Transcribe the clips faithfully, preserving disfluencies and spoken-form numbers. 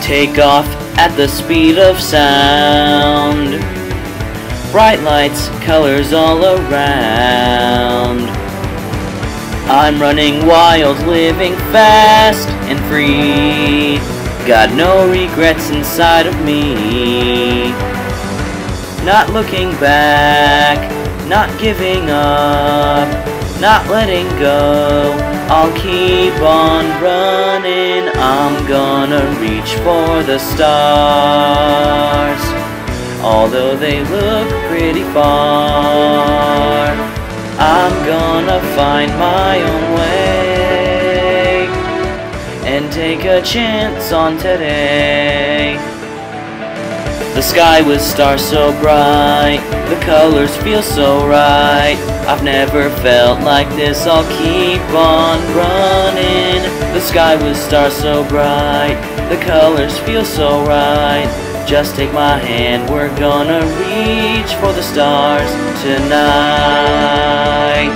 Take off at the speed of sound. Bright lights, colors all around. I'm running wild, living fast and free. Got no regrets inside of me. Not looking back, not giving up, not letting go. I'll keep on running. I'm gonna reach for the stars. Although they look pretty far, I'm gonna find my own way and take a chance on today. The sky with stars so bright, the colors feel so right. I've never felt like this, I'll keep on running. The sky with stars so bright, the colors feel so right. Just take my hand, we're gonna reach for the stars tonight.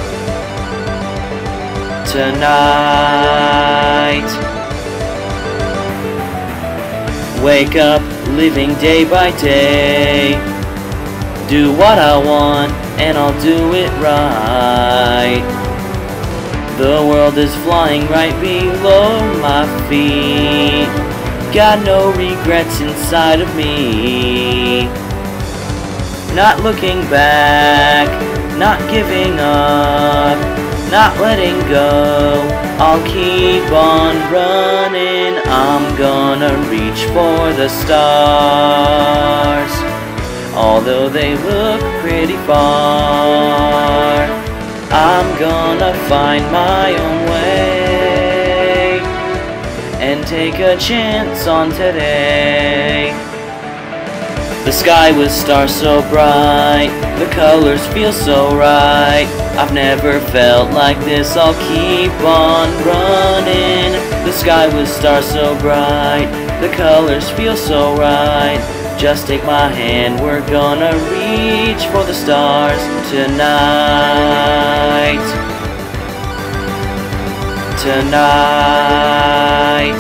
Tonight. Wake up, living day by day. Do what I want, and I'll do it right. The world is flying right below my feet. Got no regrets inside of me. Not looking back, not giving up, not letting go. I'll keep on running. I'm gonna reach for the stars. Although they look pretty far, I'm gonna find my own way and take a chance on today. The sky with stars so bright, the colors feel so right. I've never felt like this, I'll keep on running. The sky with stars so bright, the colors feel so right. Just take my hand, we're gonna reach for the stars tonight. Tonight.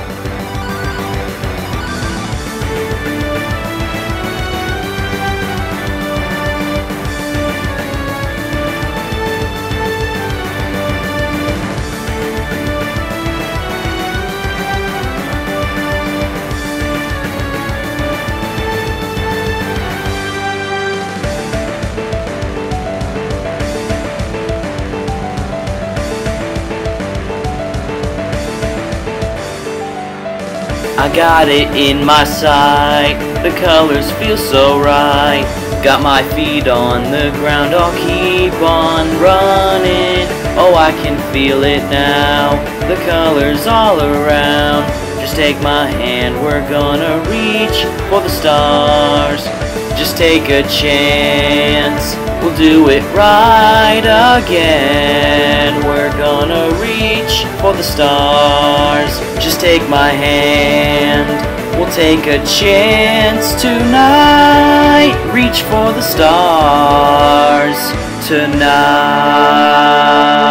I got it in my sight, the colors feel so right. Got my feet on the ground, I'll keep on running. Oh, I can feel it now, the colors all around. Just take my hand, we're gonna reach for the stars. Just take a chance, we'll do it right again. We're gonna reach for the stars. Just take my hand, we'll take a chance tonight. Reach for the stars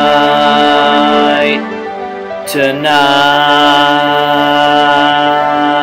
tonight. Tonight.